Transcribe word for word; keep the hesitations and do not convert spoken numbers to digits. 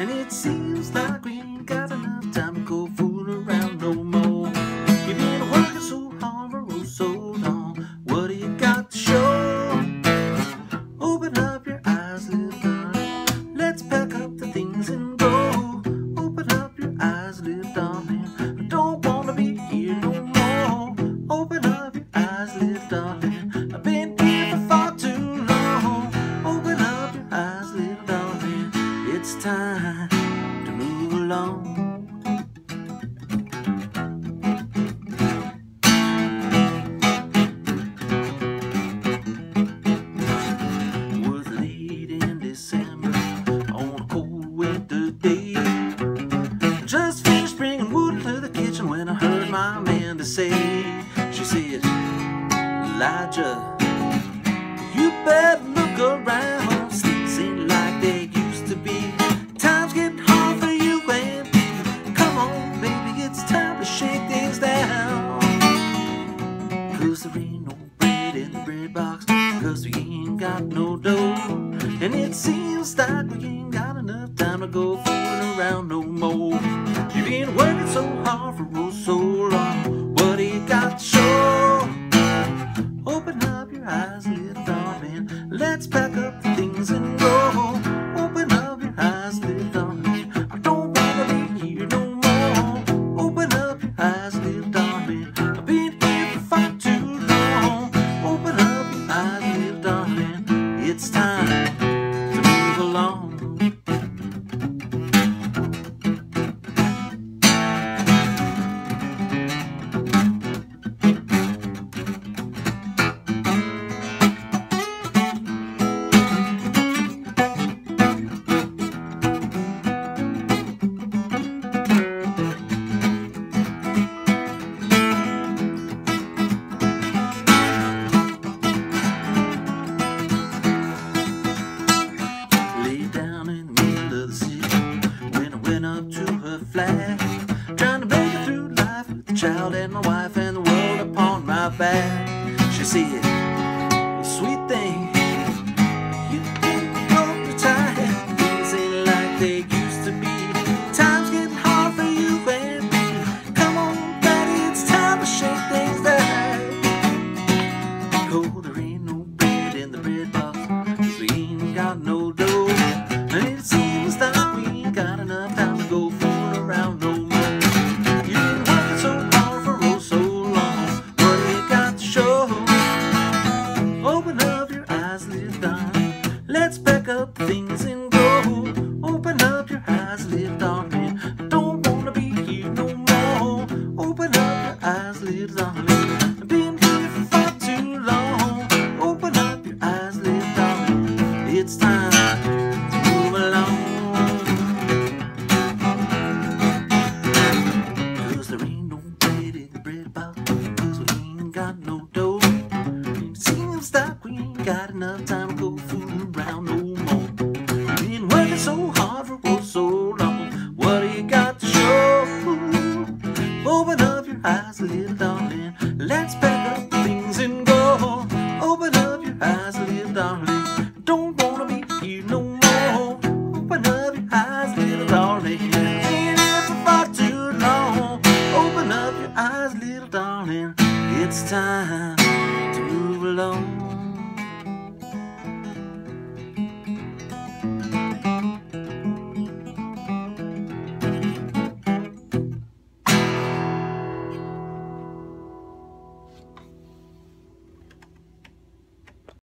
and it seems like we ain't got enough time to go fooling around no more. You've been working so hard for oh so long. What do you got to show? Open up your eyes, little darling. Let's pack up the things and go. Open up your eyes, little darling. I don't wanna be here no more. Open up your eyes, little darling. I've been here for far too long. Open up your eyes, little darling. It's time to move along. Was late in December on a cold winter day. Just finished bringing wood to the kitchen when I heard my Amanda say, she said, Elijah, you better look around. Things ain't like they used to be. Time's getting hard for you and me. Come on, baby, it's time to shake things down. Cause there ain't no bread in the bread box, cause we ain't got no dough. And it seems like we ain't got enough time to go fooling around no more. You've been working so hard for oh so long. What do you got to show? Open up your eyes, little darling. Let's pack up the things and go. Open up your eyes, little darling. I don't wanna be here no more. Open up your eyes, little darling. I've been here for far too long. Open up your eyes, little darling. It's time to move along. Trying to make it through life with the child and my wife and the world upon my back. She said, sweet thing, you didn't hold me tight. Things ain't like they used to be. Time's getting hard for you and me. Come on, daddy, it's time to shake things down. Oh, there ain't no bread in the bread box, cause we ain't got no dough. And it seems like we ain't got enough time to go around no more. You've been working so hard for oh so long. What do you got to show? Open up your eyes, little darling. Let's pack up the things and go. Open up your eyes, little darling. I don't wanna be here no more. Open up your eyes, little darling. I've been here for far too long. Open up your eyes, little darling. It's time to move along. There ain't no bread in the bread box, cause we ain't got no dough. It seems like we ain't got enough time to go fooling around no more. We've been working so hard for oh so long. What do you got to show? Open up your eyes, little darling. Let's pack up the things and go. Open up your eyes, little darling. Don't wanna be here no more. Open up your eyes, little darling. Ain't here for far too long. Open up your eyes, little darling. It's time to move along.